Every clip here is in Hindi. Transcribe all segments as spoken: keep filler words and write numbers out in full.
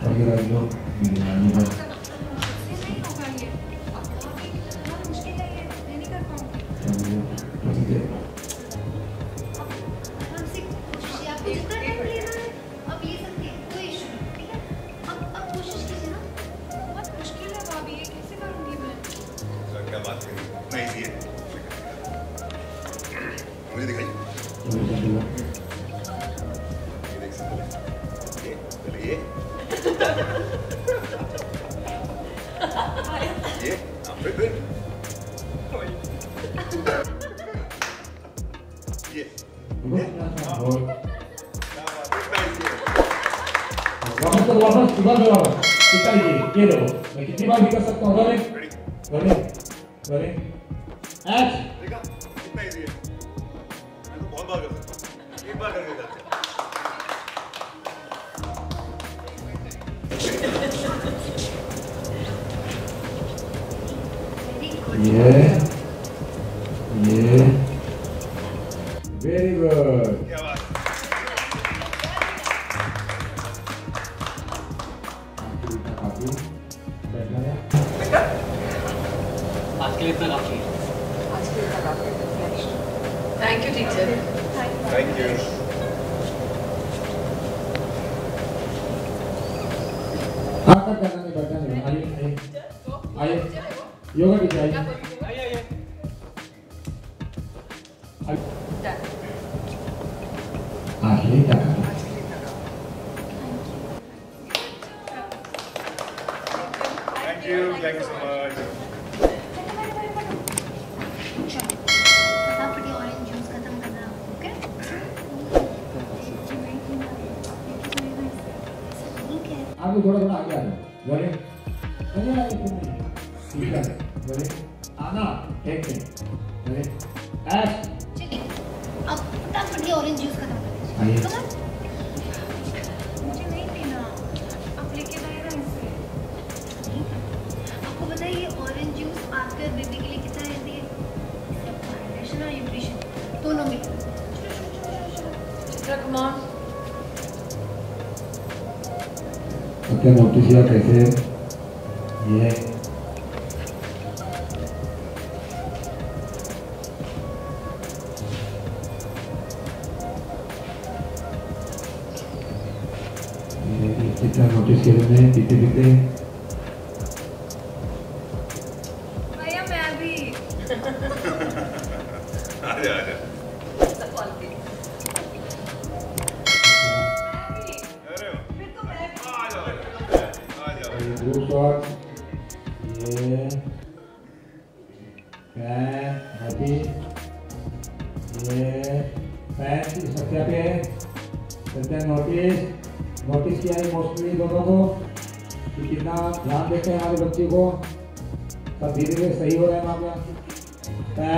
मुझे दिखाइए। ये ये फिर फिर ये वापस तो वापस सुबह दो कितना ये ये दो मैं कितनी बार भी कर सकता हूँ रोलिंग रोलिंग रोलिंग एक्ट देखा कितना इजी है मैं तो बहुत बार कर सकता हूँ एक बार करके जाते ये ये वेरी गुड क्या बात काफी बैठना है आज के लिए इतना काफी आज के लिए इतना काफी thank you teacher thank you हाँ तक करना नहीं बैठना नहीं आइए आइए आइए योगा टीचर आइए आइए आइए आखिरी तक thank you thank you so much फटाफट ऑरेंज जूस खत्म करना ओके आपको थोड़ा थोड़ा आगे आ जाओ बोले अरे आगे तुम नहीं ठीक है बोले आना एक मिनट बोले एस चलिए अब फटाफट ये ऑरेंज जूस खत्म कर दीजिए आइए कम ऑन मुझे नहीं पीना आप लेके आएगा इसे आपको पता है ये ऑरेंज जूस आपके और बेबी के लिए कितना हेल्दी है हाइड्रेशन और न्यूट्रिशन दोनों में चित्रा कम ऑन क्या नोटिस किया कैसे ये कितना नोटिस किया तुमने पीते पीते भैया मैं भी आजा आजा अरे फिर तो मैं भी आजा आजा ब्लू शॉट ये फैन हैप्पी ये फैन सत्या पे सत्या नोटिस नोटिस किया है मोस्टली दोनों को कि कितना ध्यान देते हैं हमारे बच्चे को सब धीरे धीरे सही हो रहा है वहाँ पे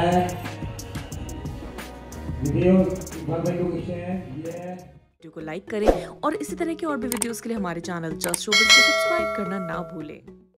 वीडियो इकबाल भाई लोग इसे हैं ये वीडियो को लाइक करें और इसी तरह के और भी वीडियोस के लिए हमारे चैनल जस्ट शोबिज को सब्सक्राइब करना ना भूलें।